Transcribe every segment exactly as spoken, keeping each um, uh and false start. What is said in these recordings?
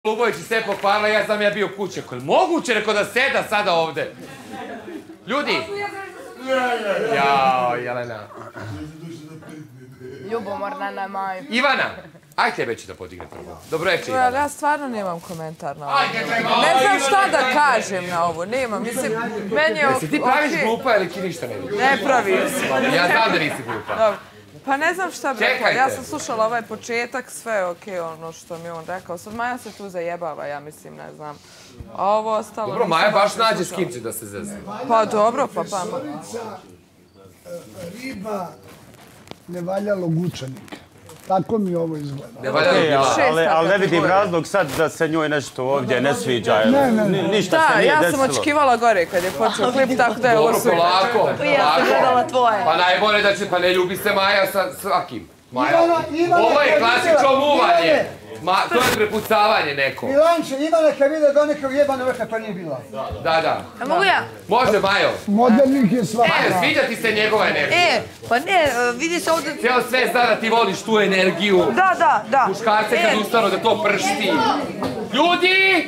Lubović i sve pokvarila, ja znam ja bio kuće. Ako je moguće, reko da seda sada ovde. Ljudi! Jao, Jelena. Ljubomorna na maju. Ivana! Aj tebe ću da podigne prvo. Dobro večer, Ivana. Ja stvarno nemam komentar na ovo. Ne znam šta da kažem na ovo, nemam. Mislim, meni je okej. Jesi ti praviš glupa ili ti ništa ne vidiš? Ne pravim se. Ja znam da nisi glupa. Pa ne znam šta bi rekla, ja sam slušala ovaj početak, sve je okej ono što mi on rekao. Sad Maja se tu zajebava, ja mislim, ne znam. A ovo ostalo... Dobro, Maja baš nađe s kim će da se zezne. Pa dobro, pa pa... Riba ne valjalo gučanika. Tako mi ovo izgleda. Ne valjalo gučanika. Ali ne vidim razlog sad da se njoj nešto ovdje ne sviđa. Ne, ne, ne. Ništa se nije Da, desilo. ja sam očekivala gore kad je počeo klip, tako da je ovo sve. Dobro, polako. Ja sam gledala tvoje. Pa najbolje da će, pa ne ljubi se Maja sa svakim. Maja, Ivana, ovo je klasično muvanje. Ivane. Ma, to je prepucavanje neko. Milanče, Ivana kad vide do nekog jebana vrha, to nije bila. Da, da. A mogu ja? Može, Majo. Modernik je svaka. E, sviđa ti se njegova energija. E, pa ne, vidi se ovdje... Cijelo sve zna da ti voliš tu energiju. Da, da, da. Muškarce kad ustanu da to pršti. Ljudi!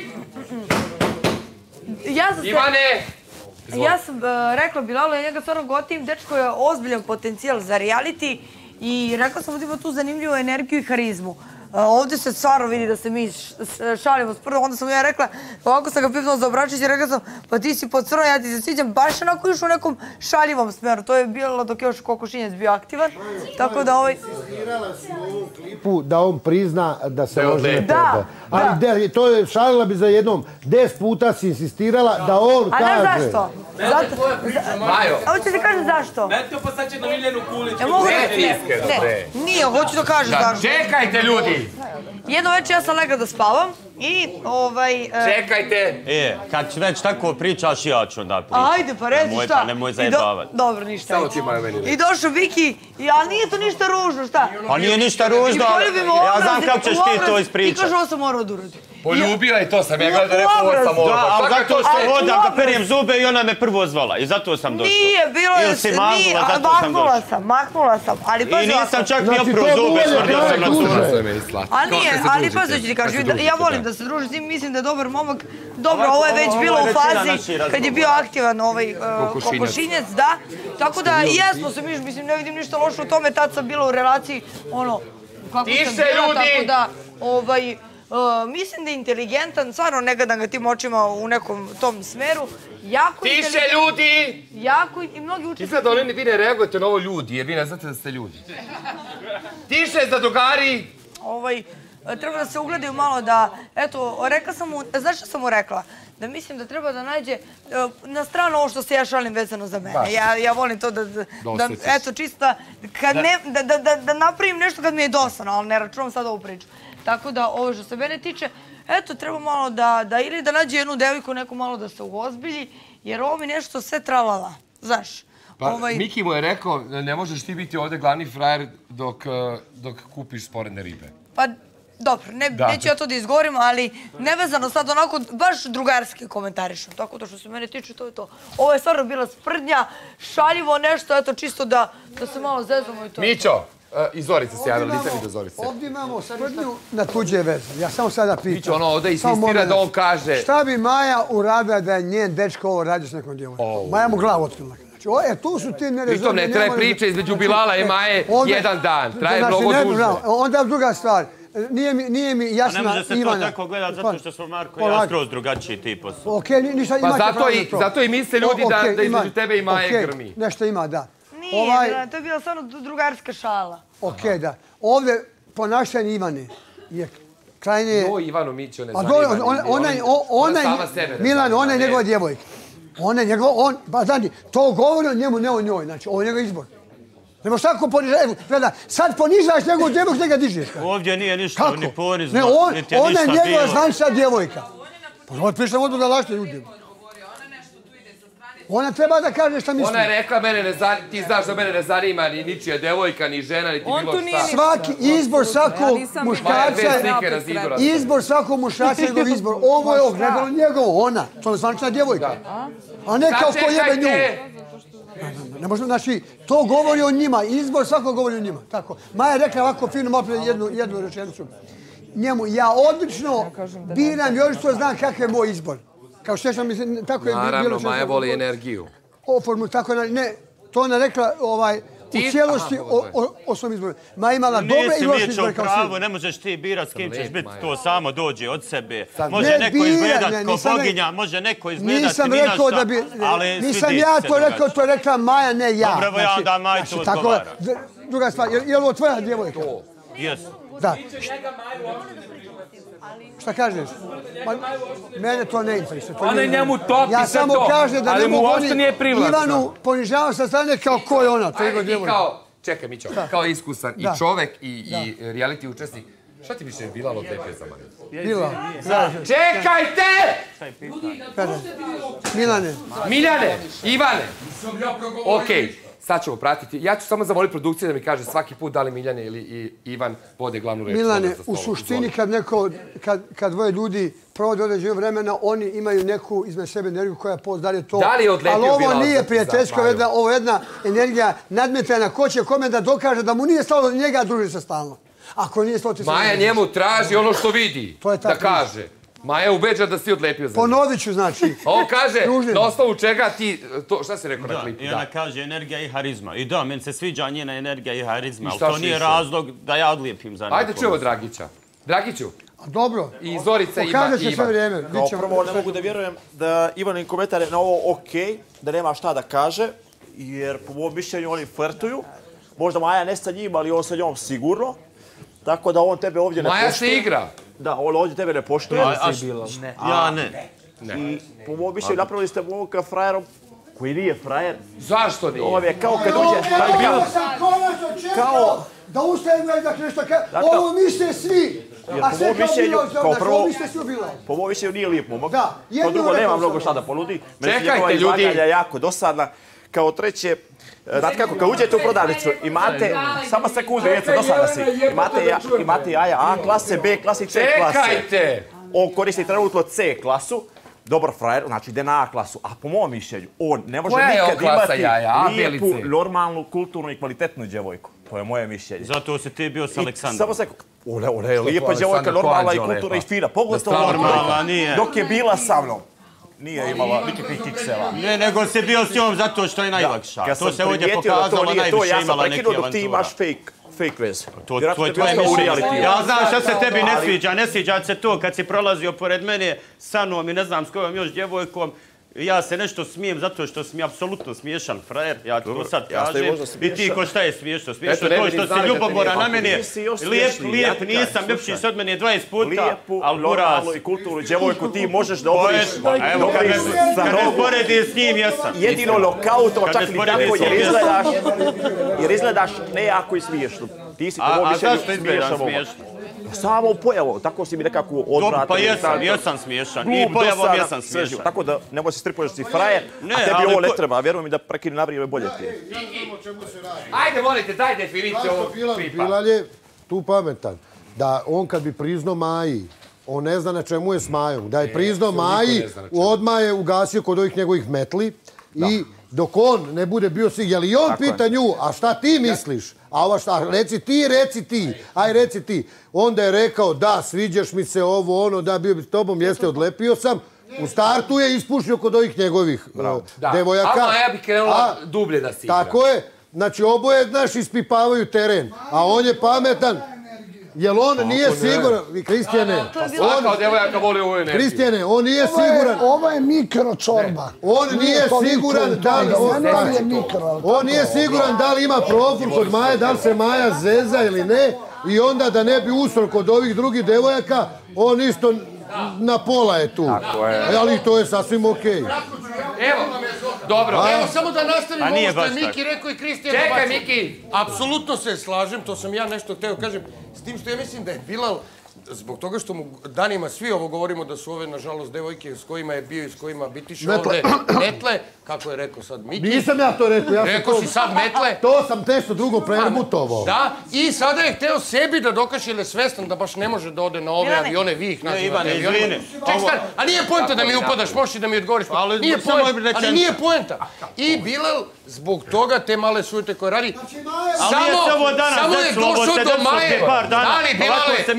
Ja sam se... Ivane! Ja sam rekla Bilalu, ja njega stvarno gotivim, dečko je ozbiljan potencijal za reality i rekla sam da ima tu zanimljivu energiju i harizmu. Ovdje se stvarno vidi da se mi šalimo s prvom, onda sam ja rekla, ovako sam ga pipnula za obračić i rekla sam, pa ti si pod crnom, ja ti se sviđam, baš onako išao u nekom šaljivom smeru. To je bilo dok je još Kokošinjac bio aktivan, tako da ovaj... Insistirala si u ovom klipu da on prizna da se loži na tebe. Da, Ali to je, šalila bi za jednom, deset puta si insistirala da on kaže... A znaš zašto? Majo. A hoću ti kažem zašto? Metio pa sad će na Miljanu Kulić. Ne, iskreno, bre. Nije, hoću da kažem zašto. Čekajte, ljudi! Jedno večer ja sam legla da spavam i ovaj... Čekajte! E, kad već tako pričaš, ja ću onda pričati. Ajde, pa reci šta. Pa nemoj zajebavati. Dobro, ništa. Samo ti Majo meni reći. I došao Viki, a nije to ništa ružno, šta? Pa nije ništa ružno, ja znam kako ćeš ti to ispričati. I kaže, ovo sam morao da uradim. Poljubila i to sam, ja gledam da rekao ovo sam morao. Da, ali zato što hodam da perijem zube i ona me prvo zvala i zato sam došao. Nije, bilo je... Ili si mahnula, zato sam Mahnula došao. sam, mahnula sam, ali pa... I nisam čak mi opro zube, smrdio sam na zube. A nije, ali pa ću ti kažem, ja volim da se družim s njim, mislim da je dobar momak. Dobro, ovo je već bilo u fazi kad je bio aktivan ovaj Kokošinjac, da. Tako da jesmo se, mislim, ne vidim ništa loše u tome, tad sam bila u relaciji, ono, kako sam bila, tako da, ovaj... Mislim da je inteligentan, stvarno ne gledam ga tim očima u nekom tom smeru. Tiše, ljudi! Jako i mnogi učite... Izgleda da vi ne reagujete na ovo ljudi, jer vi ne znate da ste ljudi. Tiše, zadrugari! Ovaj, treba da se ugledaju malo da, eto, rekla sam mu, znaš što sam mu rekla? Da mislim da treba da nađe na stranu ovo što se ja šalim vezano za mene. Ja volim to da, eto, čisto, da napravim nešto kad mi je dosadno, ali ne računam sad ovu priču. Tako da, ovo što se mene tiče, eto, treba malo da, ili da nađe jednu devojku, neku malo da se uozbilji, jer ovo mi nešto sve tralala, znaš. Pa, Miki mu je rekao, ne možeš ti biti ovdje glavni frajer dok kupiš sporedne ribe. Pa, dobro, neću ja to da izgovorim, ali nevezano sad onako, baš drugarski komentarišem. Tako da što se mene tiče, to je to. Ovo je stvarno bila sprdnja, šaljivo nešto, eto, čisto da se malo zezamo i to. Mićo! I Zorica se javila, nisam vidio Zorice. Ovdje imamo sprdnju na tuđe veze. Ja samo sada pitam. Mićo, ono ovdje insistira da on kaže... Šta bi Maja uradila da je njen dečko ovo radio s nekom djevojkom? Maja mu glavu otkrila. E, tu su ti nerezumni... Pritom ne traje priča između Bilala i Maje jedan dan. Traje mnogo duže. Onda druga stvar. Nije mi jasna Ivana. A ne može se to tako gledati zato što smo Marko i ja skroz drugačiji tipa su. Okej, ništa imate pravo na to. Zato i misle ljudi da između tebe i Maje grmi. Nešto ima, da. Nije, to je bila stvarno drugarska šala. Okej, da. Ovdje ponašanje Ivane je krajnje... Jo, Ivano Mićo ne zanima. Ona je... Milan, ona je njegova djevojka. Ona je njegova... On, pa znači, to govori o njemu, ne o njoj. Znači, ovo je njegov izbor. Nemo šta ko ponižaš... Gleda, sad ponižaš njegovu djevojku, njega dižeš. Ovdje nije ništa, ni ponizno, niti je ništa bilo. Ona je njegova zvanična djevojka. Pa ovo prišla vodu da lašte ljudi. Ona treba da kaže šta misli. Ona je rekla, ti znaš da mene ne zanima ni ničija devojka, ni žena, niti bilo šta. Svaki izbor svakog muškarca je... Izbor svakog muškarca je njegov izbor. Ovo je ogledalo njegovo, ona. To je zvanična djevojka. A ne kao ko jebe nju. Ne možemo, znači, to govori o njima. Izbor svakog govori o njima. Tako. Maja je rekla ovako fino malo prije jednu rečenicu. njemu, ja odlično biram još što znam kakav je moj izbor. Kao što sam mislim, tako je bilo. Naravno, Maja voli energiju. O formu, tako ne, to ona rekla, ovaj, u cijelosti o svom izboru. Ma imala dobre i loše izbore kao svi. Pravo, ne možeš ti birat s kim ćeš biti, to samo dođe od sebe. Može neko izgledat kao boginja, može neko izgledat ni na šta, ali svi nisam ja to rekao, to je rekla Maja, ne ja. Dobro, ja onda Maj to odgovara. Druga stvar, je li ovo tvoja djevojka? Jes. Da. Šta kažeš? Mene to ne interesuje. Ona je njemu topi sve to. Ja samo kažem da ne mogu oni Ivanu ponižavati sa strane kao ko je ona. Ajde ti kao, čekaj Mićo, kao iskusan i čovek i reality učesnik. Šta ti više Bilal odlepio za mene? Bilal. Čekajte! Milane. Miljane, Ivane. Okej. Sad ćemo pratiti. Ja ću samo zamoliti produkcije da mi kaže svaki put da li Miljane ili Ivan vode glavnu reč. Milane, u suštini kad neko, kad dvoje ljudi provode određeno vremena, oni imaju neku između sebe energiju koja pozdari to. Da li je odlepio Bilal? Ali ovo nije prijateljsko, ovo je jedna energija nadmetana ko će kome da dokaže da mu nije stalo do njega, a druži se stalno. Ako nije stalo ti se... Maja njemu traži ono što vidi, da kaže. Maja ubeđa da si odlepio za njih. Ponovit ću, znači. A on kaže, na osnovu čega ti... Šta si rekao na klipu? I ona kaže energija i harizma. I da, meni se sviđa njena energija i harizma, ali to nije razlog da ja odlijepim za neko. Ajde čujemo Dragića. Dragiću. Dobro. I Zorica ima Pokaže se sve vrijeme. Kao prvo, ne mogu da vjerujem da Ivanin komentar je na ovo okej, da nema šta da kaže, jer po mojom mišljenju oni flirtuju. Možda Maja ne sa njim, ali on sa njom sigurno. Tako da on tebe ovdje ne poštuje. Maja se igra. Da, on ovdje tebe ne poštuje. Ja ne. I po mojom mišljenju napravili ste momka frajerom koji nije frajer. Zašto nije? Ovo je kao kad uđe... Kao... Da ustajem gledaj da nešto kaže... Ovo misle svi! A sve kao Bilal zovnaš, ovo misle svi u Bilal. Po mojom mišljenju nije lijep momak. Kao drugo nema mnogo šta da ponudi. Čekajte ljudi! Meni je jako dosadna. Kao treće, znate kako, kad uđete u prodavnicu, imate, samo sekundu, djeca, dosadna si, imate jaja A klase, B klase i C klase. Čekajte! On koristi trenutno C klasu, dobar frajer, znači ide na A klasu, a po mom mišljenju, on ne može nikad imati lijepu, normalnu, kulturnu i kvalitetnu djevojku. To je moje mišljenje. Zato si ti bio s Aleksandrom. Samo se, ona je lijepa djevojka, normalna i kulturna i fina, pogotovo dok je bila sa mnom. Nije imala nikakvih kikseva. Ne, nego se bio s njom zato što je najlakša. To se ovdje pokazalo, najviše imala neke avantura. Dok ti imaš fake veze. To je tvoje mišljenje. Ja znam što se tebi ne sviđa. Ne sviđa se to kad si prolazio pored mene sa mnom i ne znam s kojom još djevojkom. Ja se nešto smijem zato što si mi apsolutno smiješan frajer. Ja ti to sad kažem. I ti ko šta je smiješno? Smiješno to što si ljubomoran na mene. Lijep, lijep, nisam ljepši se od mene dvadeset puta. Lijepu, normalnu i kulturnu djevojku ti možeš da obriš. Evo, kad me poredi s njim, jesam. Jedino lokauto, čak ni tako, jer izgledaš nejako i smiješno. Ti si po mom mišljenju smiješan momak. Samo pojavom, tako si mi nekako odvratno. Pa jesam, jesam smiješan. I pojavom jesam smiješan. Tako da nemoj se stripuješ si frajer, a tebi ovo ne treba. Vjerujem mi da prekini na vrijeme bolje ti je. Ajde, volite, daj definiciju ovog klipa. Bilal je tu pametan. Da on kad bi priznao Maji, on ne zna na čemu je s Majom. Da je priznao Maji, odmah je ugasio kod ovih njegovih metli i dok on ne bude bio svi, je li on pita nju, a šta ti misliš? A ova šta, reci ti, reci ti, aj reci ti. Onda je rekao, da, sviđaš mi se ovo, ono, da, bio bi s tobom, jeste, odlepio sam. U startu je ispušio kod ovih njegovih devojaka. A Maja bi krenula dublje da si igra. Tako je, znači oboje, znaš, ispipavaju teren, a on je pametan. Jel on nije siguran, Kristijane? Svaka devojaka voli ovu energiju. Kristijane, on nije siguran. Ovo je mikročorba. On nije siguran da li... On nije siguran da li ima profil kod Maje, da li se Maja zeza ili ne. I onda da ne bi usro kod ovih drugih devojaka, on isto na pola je tu. Ali to je sasvim okej. Evo, dobro. Evo, samo da nastavim ovo što je Miki rekao i Kristijan. Čekaj, Miki. Apsolutno se slažem, to sam ja nešto hteo kažem. S tim što ja mislim da je Bilal, zbog toga što mu danima svi ovo govorimo da su ove, nažalost, devojke s kojima je bio i s kojima bitiše ovde metle, kako je rekao sad Miki. Nisam ja to rekao. Rekao si sad metle. To sam nešto drugo premutovao. Da, i sada je hteo sebi da dokaže ili je svestan da baš ne može da ode na ove avione, vi ih nazivate avionima. Ček, star, a nije poenta da mi upadaš, možeš i da mi odgovoriš. Ali nije poenta. I Bilal zbog toga te male sujete koje radi, samo je došao do Maje. Dani, Bilale.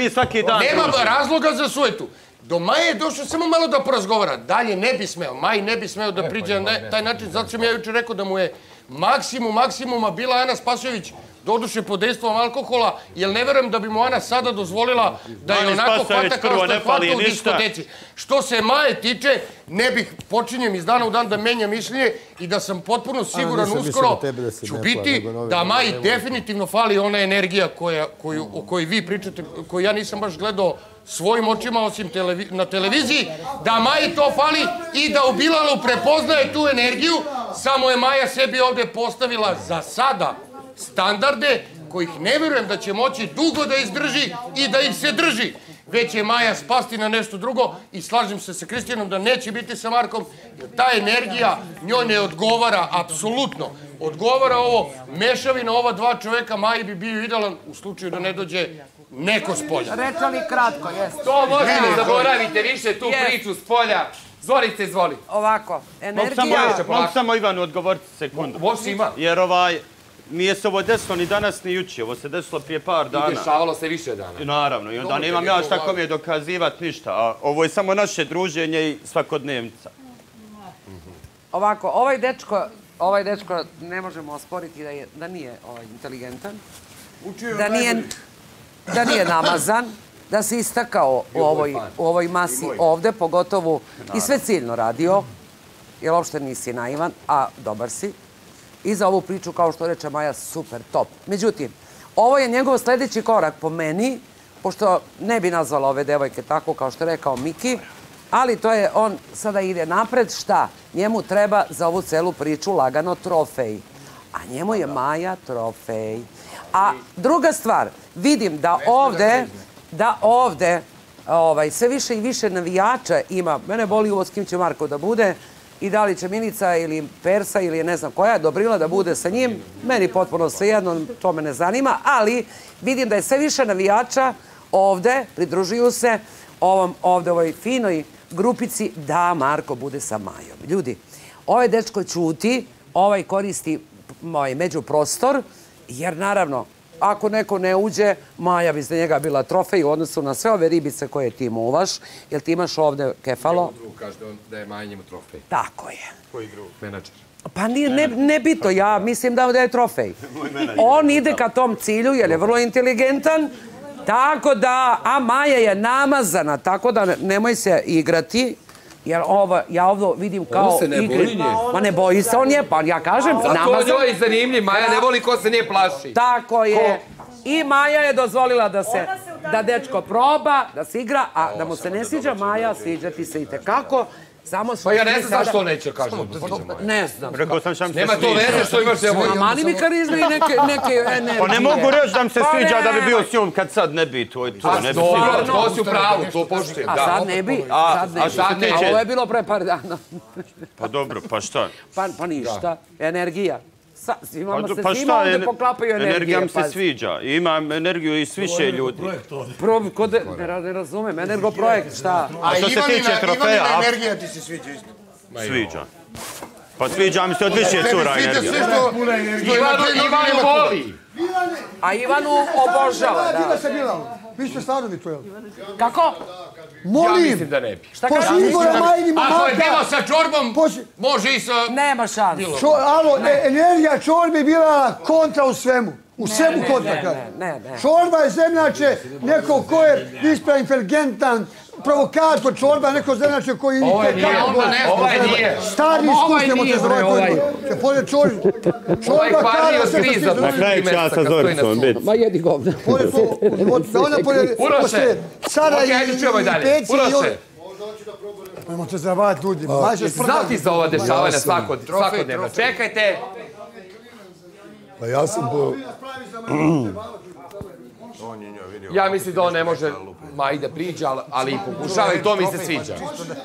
dan Nema druži. razloga za sujetu. Do Maje je došao samo malo da porazgovara. Dalje ne bi smeo. Maj ne bi smeo da priđe na taj način. Zato sam ja jučer rekao da mu je maksimum maksimuma bila Ana Spasojević doduše pod dejstvom alkohola, jer ne verujem da bi mu Ana sada dozvolila da je onako hvata kao što je hvata u diskoteci. Što se Maje tiče, ne bih počinjem iz dana u dan da menjam mišljenje i da sam potpuno siguran uskoro ću biti da Maji definitivno fali ona energija o kojoj vi pričate, koju ja nisam baš gledao svojim očima osim na televiziji, da Maji to fali i da u Bilalu prepoznaje tu energiju, samo je Maja sebi ovdje postavila za sada standarde kojih ne verujem da će moći dugo da izdrži i da ih se drži. Već je Maja spasti na nešto drugo i slažem se sa Kristijanom da neće biti sa Markom, jer ta energija njoj ne odgovara, apsolutno. Odgovara ovo, mešavina ova dva čoveka, Maji bi bio idealan u slučaju da ne dođe neko s polja. Rečali kratko, jes. To možete da zaboravite više tu priču s polja. Zvolite, izvoli. Ovako, energija... Mogu samo Ivanu odgovoriti sekundu. Može ima. Jer ovaj... Nije se ovo desilo ni danas ni juče, ovo se desilo prije par dana. I dešavalo se više dana. Naravno, i onda nemam ja šta kom je dokazivati ništa, a ovo je samo naše druženje i svakodnevnica. Ovako, ovaj dečko, ovaj dečko ne možemo osporiti da nije inteligentan, da nije namazan, da se istakao u ovoj masi ovde, pogotovo i sve ciljno radio, jer uopšte nisi naivan, a dobar si. I za ovu priču, kao što reče Maja, super, top. Međutim, ovo je njegov sljedeći korak po meni, pošto ne bi nazvala ove devojke tako kao što je rekao Miki, ali to je, on sada ide napred, šta? Njemu treba za ovu celu priču lagano trofej. A njemu je Maja trofej. A druga stvar, vidim da ovde, da ovde sve više i više navijača ima, mene boli uvo s kim će Marko da bude, i da li će Milica ili Persa ili ne znam koja Dobrila da bude sa njim, meni potpuno svejedno, to me ne zanima, ali vidim da je sve više navijača ovde, pridružuju se ovde ovoj finoj grupici da Marko bude sa Majom. Ljudi, ovaj dečko ćuti, ovaj koristi međuprostor, jer naravno, ako neko ne uđe, Maja bi za njega bila trofej u odnosu na sve ove ribice koje ti muvaš, jer ti imaš ovde kefalo. Njemu drug kaže da je Maja njemu trofej. Tako je. Koji drug? Menadžer. Pa ne bito, ja mislim da je trofej. On ide ka tom cilju jer je vrlo inteligentan, tako da, a Maja je namazana, tako da nemoj se igrati. Jer ja ovdje vidim kao... On se ne boji nje. Ma ne boji se, on je, pa ja kažem, namazan. Zato njoj je zanimljiv, Maja ne voli ko se nje plaši. Tako je. I Maja je dozvolila da se, da dečko proba, da se igra, a da mu se ne sviđa Maja, sviđa ti se i tekako. Pa ja ne znam zašto neće kažem. Ne znam. Nema to veze što imaš evo. A mani mi karizme i neke energije. Pa ne mogu reći da mi se sviđa da bi bio s njom kad sad ne bi. A dobro, to si u pravu, to poštujem. A sad ne bi. A ovo je bilo pre par dana. Pa dobro, pa šta? Pa ništa. Energija. Svima se svima ovdje poklapaju energije. Energija mi se sviđa. Imam energiju i s više ljudi. Ne razumem, energoprojekt, šta? A Ivanina energija ti se sviđa isto? Sviđa. Pa sviđa mi se od više cura energija. Ivanu voli. A Ivanu obožava, da. Vi ste stvarno mi to, jel? Kako? Molim! Ja mislim da ne bi. Poslije izbora Majini momaka... Ako je bilo sa Čorbom, može i sa... Nema šanse. Alo, energija Čorbe je bila kontra u svemu. U svemu kontra, kada. Ne, ne. Čorba je zemljače, neko ko je ispra inteligentan, provokator Čorba, neko zemljače koji... Ovo je nije, ovo je nije. Stari iskusnemo te zove koji je. Polje Čorba... Ovaj kvarnio skriza. Na kraju časa Zoricom biti. Ma jedi govna. Uroše! Ok, ajde čujemo i dalje. Uroše! Ajmo te zavajati ljudi. Znao ti za ova dešavanja svakodnevno. Čekajte! Pa ja sam po... Ja mislim da on ne može Maji da priđa, ali i pokušava i to mi se sviđa.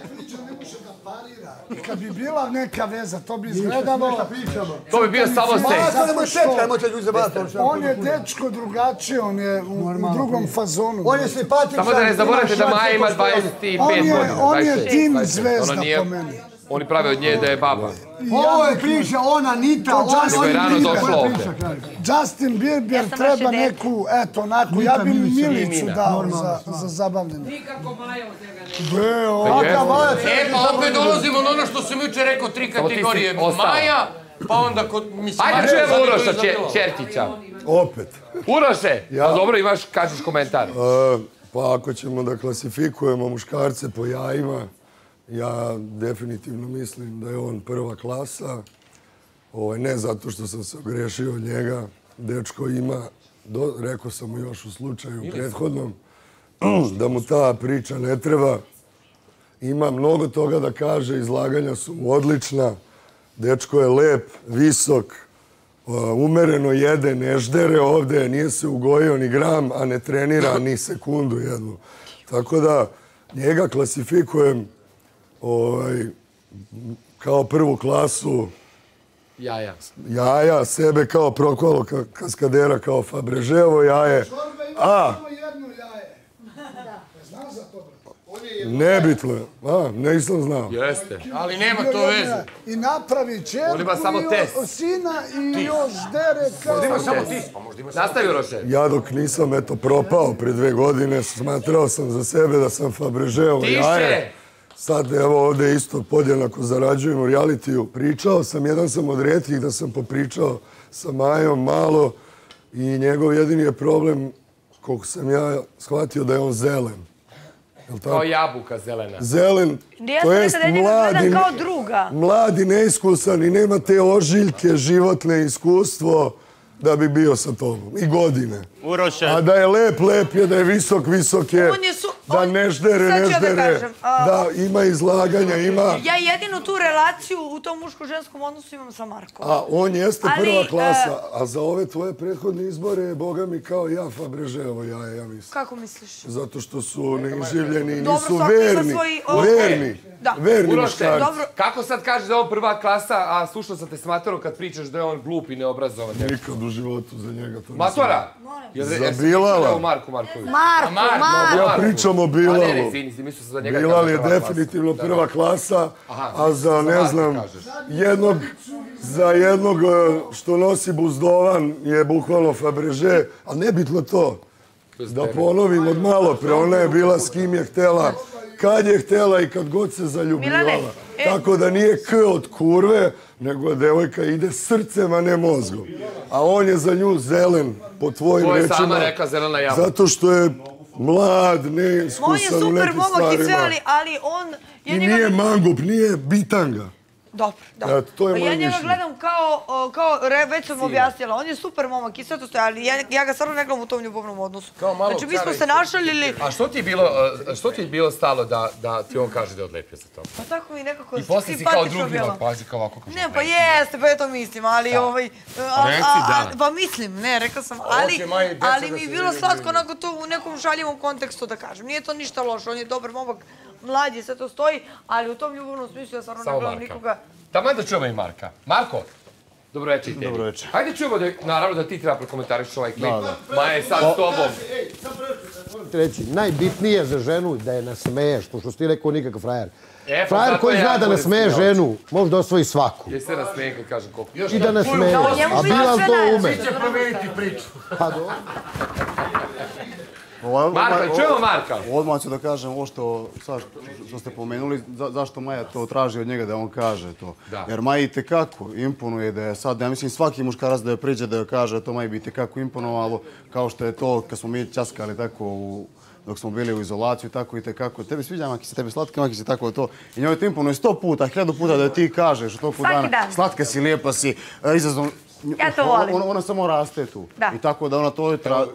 I kad bi bila neka veza, to bi izgledalo... To bi bio samo seks. On je dečko drugačiji, on je u drugom fazonu. On je simpatičan. Samo da ne zaboravite da Maja ima dvadeset pet godina. On je tim zvezda po meni. Oni prave od nje da je baba. Ovo je priča, ona Nita, Nego je rano došla ovdje. Justin Bieber treba neku, eto, onako, ja bi Milicu dao za zabavljanje. Nikako Maja od njega ne. E, pa opet dolazimo na ono što sam jučer rekao, tri kategorije. Maja, pa onda kod... Ajde čujemo Uroša Čertića. Opet. Uroše, pa dobro imaš, kažeš komentar. Pa ako ćemo da klasifikujemo muškarce po jajima, ja definitivno mislim da je on prva klasa. Ne zato što sam se ogrešio od njega. Dečko ima, rekao sam mu još u slučaju prethodnom, da mu ta priča ne treba. Ima mnogo toga da kaže, izlaganja su mu odlična. Dečko je lep, visok, umereno jede, ne ždere ovde, nije se ugojio ni gram, a ne trenira ni sekundu jednu. Tako da njega klasifikujem kao prvu klasu. Jaja. Jaja, sebe kao Prokolo Kaskadera, kao Fabreževo jaje. A, nebitno. A, nisam znao. Jeste. Ali nema to veze. I napravi čerku i sina i još dere kao... Možda ima samo ti. Nastavi, Uroše. Ja dok nisam, eto, propao pre dve godine, smatrao sam za sebe da sam Fabreževo jaje. Sad, evo, ovde isto podjednako zarađujem u realitiju. Pričao sam, jedan sam od retkih da sam popričao sa Majom malo i njegov jedini je problem, koliko sam ja shvatio, da je on zelen. Kao jabuka zelena. Zelen, to jest mladi, neiskusan i nema te ožiljke, životne iskustvo da bi bio sa tobom. I godine. A da je lep, lep je, da je visok, visok je, da ne ždere, ne ždere, da ima izlaganja, ima... Ja jedinu tu relaciju u tom muško-ženskom odnosu imam sa Markom. A on jeste prva klasa, a za ove tvoje prethodne izbore, boga mi kao ja Fabreževo jaje, ja mislim. Kako misliš? Zato što su neiživljeni i nisu verni. Verni. Verni muškarci. Kako sad kažeš da je on prva klasa, a slušao sam te s Matorom kad pričaš da je on glup i neobrazovan? Nikad u životu za njega to nisam. Matora? Za Bilala. Marku Marković. Marku, Marku. Ja pričam o Bilalu. Bilal Bilal je definitivno prva klasa, a za, ne znam, jednog, za jednog što nosi buzdovan je bukvalno Fabreže, a nebitno to. Da ponovim od malo pre, ona je bila s kim je htela, kad je htela i kad god se zaljubljivala. Tako da nije k od kurve, nego devojka ide srcem, a ne mozgom. A on je za nju zelen, po tvojim rečima. To je sama rekla zelena jabuka. Zato što je mlad, neiskusan u nekim stvarima. Ali on... I nije mangup, nije bitanga. Dobro, dobro. To je moje Ja mišljenje. njega gledam kao, već sam objasnila, on je super momak i sve to stoje, ali ja ga stvarno ne gledam u tom ljubavnom odnosu. Znači, mi smo se našalili... A što ti je bilo stalo da ti on kaže da je odlepio za to? Pa tako mi nekako simpatično bilo. I poslije si kao drugi mak, pazi kao ovako kaže. Ne, pa jeste, pa ja to mislim, ali ovaj... Reci da. Pa mislim, ne, rekao sam, ali mi je bilo slatko onako to u nekom šaljivom kontekstu da kažem. Nije to ništa loše, on je dobar momak, mlađi, sve to stoji, ali u tom ljubavnom smislu ja stvarno ne gledam nikoga. Taman da čujemo i Marka. Marko, dobro večer i tebi. Dobro večer. Hajde čujemo, naravno da ti treba prokomentariš ovaj klip. Maja je sad s tobom. Reći, najbitnije za ženu da je nasmeješ, pošto si ti rekao nikakav frajer. Frajer koji zna da nasmeje ženu, može da osvoji svaku. Jesi se nasmeje kad kažem koliko. I da nasmeje. A Bilal to ume. Svi će promeniti priču. Pa dobro. Marka, čujemo Marka. Odmah ću da kažem ovo što ste pomenuli, zašto Maja to traži od njega da on kaže to. Jer Maji itekako imponuje da je sad, ja mislim svaki muškarac da je priđe da joj kaže da to Maji bi itekako imponovalo, kao što je to kad smo mi časkali tako dok smo bili u izolaciju, tako i tekako. Tebi sviđa Maki se, tebi slatka Maki se, tako to. I njoj to imponuje sto puta, hiljadu puta da ti kažeš u toku dana. Slatka si, lijepa si, izazovno. Ja to volim. Ona samo raste tu. I tako da ona to traži.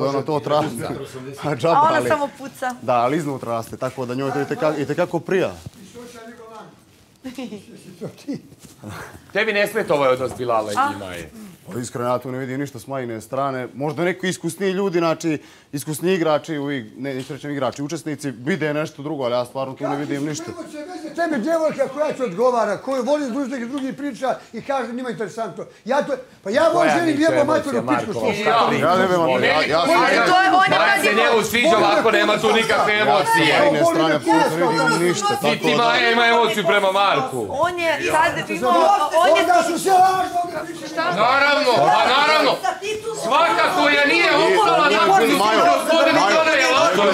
A ona samo puca. Da, ali iznut raste, tako da njoj to itekako prija. Tebi ne smeta ovaj odnos Bilala i Maje? Iskreno, ja tu ne vidim ništa s Majine strane. Možda neki iskusniji ljudi, znači, iskusni igrači, neću reći igrači, učesnici, vide nešto drugo, ali ja stvarno tu ne vidim ništa. Tebe djevojka koja ti odgovara, koju voli druži nekih drugih priča i kaže njima interesantno. Pa ja vam želim jebo maturu pičku što se. Ja ne bih maturu, ja sam... se njemu sviđa ovako, nema tu nikakve emocije. S Majine strane, apsolutno ne vidim ništa. Ti Maja ima emociju prema Marku. On je sad imao... Onda su se lažno. Naravno, pa naravno. Svaka koja nije upala nakon gospodine Dona je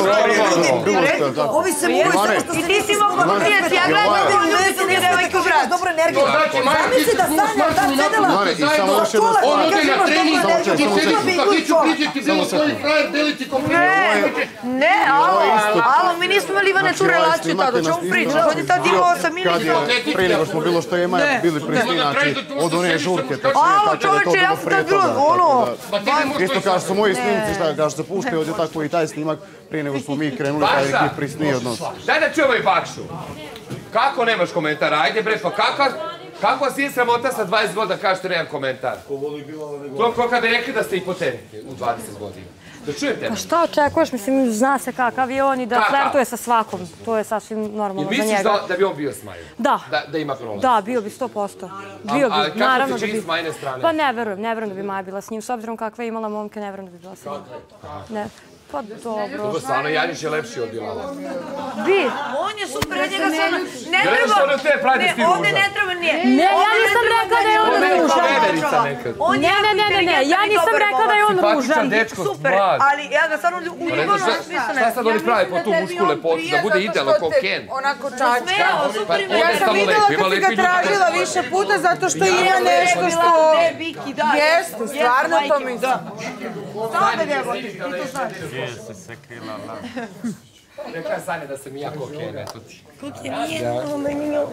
lažno. Ovi se mogu... I ti si mogu prijeti, ja gledam da ti ne devojku brat. Dobro energiju. Zamisli da Sanja da sedela... On ode na trening, kako ću priđeti bilo svoj frajer, deliti kompletno. Ne, alo, alo, mi nismo imali Ivane tu relaciju tada, o čemu pričaš? On je tad imao sa Milićom. Prije nego smo bilo što je Maja bili prisni, znači, od one žurke. Alo, čovječe, ja sam tad bilo, ono... Isto kao što su moji snimci, šta kao što se puštaju, ovdje tako i taj snimak, prije nego smo mi krenuli, taj neki prisni odnos. Daj da čuvaj Bakšu. Kako nemaš komentara? Ajde bre, pa kako... Kako vas nije sramota sa dvadeset godina kažete nemam komentar? To kao kada bi rekli da ste impotentni u dvadeset godina. Da čujete? Pa šta očekuješ? Mislim, zna se kakav je on i da flertuje sa svakom. To je sasvim normalno za njega. I misliš da bi on bio s Majom? Da. Da ima prolaz? Da, bio bi sto posto. Bio bi, naravno da bi... Ali kako se čini s Majine strane? Pa ne verujem, ne verujem da bi Maja bila s njim. S obzirom kakve je imala momke, ne verujem da bi bila s njim. Ne. Pa dobro. Dobro, stvarno, Janić je lepši od Bilala. Bi. On je super, njega stvarno... Ne treba... Gledaj što ono te pravi da si ružan. Ovdje ne treba, nije. Ne, ja nisam rekla da je on ružan. Ne, ne, ne, ne, ne, ja nisam rekla da je on ružan. Super, ali ja ga stvarno u ljubavnom smislu ne... Šta sad oni pravi po tu mušku lepotu, da bude idealno kao Ken? Onako čačka. Ja sam videla kad si ga tražila više puta zato što ima nešto što... Jeste, stvarno to mislim. Znao da njegov, ti to znaš. Jeste se krila, la. Rekla je Sanja da sam i ja ko Ken, eto ti. Kuke nije, ovo meni nije.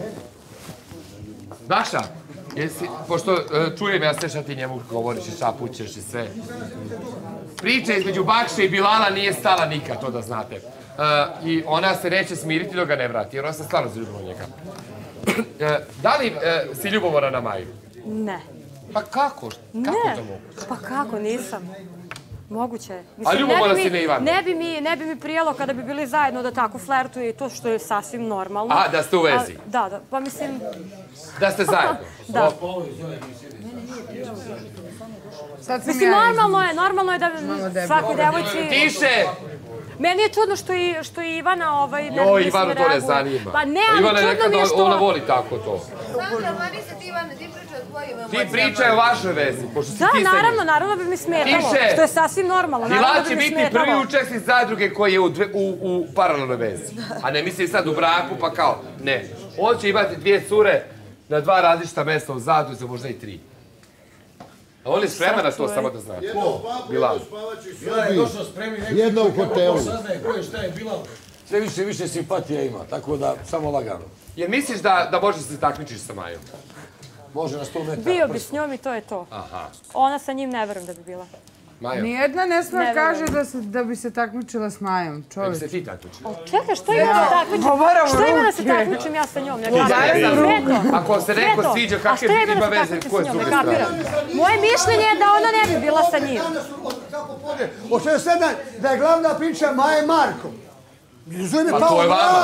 Bakša, pošto čujem ja sve šta ti njemu govoriš i šapućeš i sve. Priča između Bakše i Bilala nije stala nikad, to da znate. I ona se neće smiriti dok ga ne vrati, jer ona se stvarno zaljubila u njega. Da li si ljubomora na Maju? Ne. Pa kako? Kako to mogu? Pa kako, nisam. Moguće je. A ljubomora si na Ivanu? Ne bi mi prijelo kada bi bili zajedno da tako flertuje i to što je sasvim normalno. A, da ste u vezi? Da, da. Pa mislim... Da ste zajedno? Da. Mislim, normalno je, normalno je da svaki devojci... Tiše! Meni je čudno što i Ivana ovaj... Jo, Ivanu to ne zanima. Pa ne, ali čudno mi je što... Ona voli tako to. Sandra, mani se ti Ivane, ti pričaj o tvojim emocijama. Ti pričaj o vašoj vezi, pošto si ti sa njim. Da, naravno, naravno bi mi smetalo. Što je sasvim normalno. Bila će biti prvi učesnik zadruge koji je u paralelnoj vezi. A ne mislim sad u braku, pa kao, ne. On će imati dvije cure na dva različita mjesta u zadruzi, za možda i tri. A on je spreman na to, samo da znate. Bilal. Bilal je došao spremni neko... Jedna u hotelu. Saznaje ko je šta je Bilal. Sve više više simpatija ima, tako da samo lagano. Jer misliš da možeš se takmičiš sa Majom? Može na sto metara. Bio bi s njom i to je to. Ona sa njim ne verujem da bi bila. Nijedna ne sme kaže da bi se takmičila s Majom, čovječ. Da bi se ti takmičila. Čekaj, što ima da takmičim? Što ima da se takmičim ja sa njom? Ako se neko sviđa, kakve bi ima veze, ko je s druge strane? Moje mišljenje je da ona ne bi bila sa njim. Ošto je sada da je glavna priča Maja i Marko. Pa to je vama.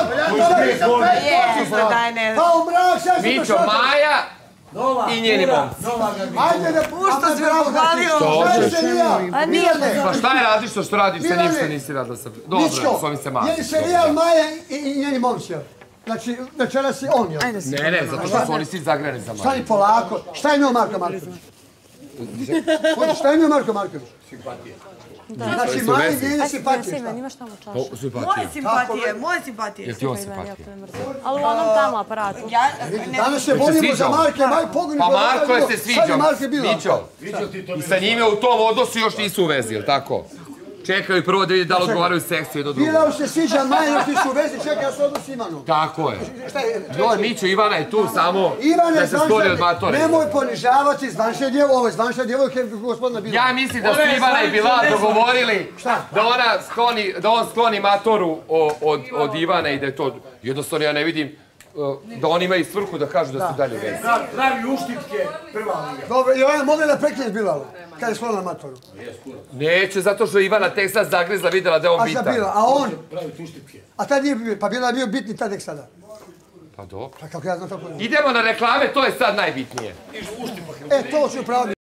Pa u brak, sad se Mićo, Maja i njeni momci. Ajde da pušta se razvalio. A nije me. Pa šta je različno što radiš sa njim što nisi radila sa... Dobro, s ovim se Marko. Je li serijal Maja i njeni momci? Znači, večeras je on, jel? Ne, ne, zato što su oni svi zagrani za Maju. Stani polako. Šta je imao Marko Marković? Šta je imao Marko Marković? Simpatije. Znači, Maja i njeni simpatije. Nimaš tamo čašu. Moje simpatije, moje simpatije. Jel ti on simpatije? Ali u onom tamo aparatu. Danas se borimo za Marke, Maj pogoni. Pa Marko je se sviđao. Mićo. I sa njime u tom odnosu još nisu u vezi, jel tako? Čekaju prvo da vidi da li odgovaraju sekciju jedno drugo. Bilal se sviđa Maja, još nisu u vezi, čekaj ja se odnos Ivanom. Tako je. Joj, Mićo, Ivana je tu samo da se skloni od matore. Nemoj ponižavati zvančne djevojke, ovo je zvančne djevojke gospodina Bilala. Ja mislim da su Ivana i Bilal dogovorili da on skloni matoru od Ivane i da je to, jednostavno ja ne vidim da oni imaju svrhu da kažu da su dalje vezi. Pravi uštipke, prva liga. Dobro, i ona mogla da prekneš Bilala, kada je šla na matoru. Neće, zato što Ivana tek sad zagrizla, vidjela da je on bitan. A šta Bila, a on? Pravi uštipke. A tad nije bio, pa Bila je bio bitni tad tek sada. Pa dobro. Pa kako ja znam tako... Idemo na reklame, to je sad najbitnije. E, to ću pravo.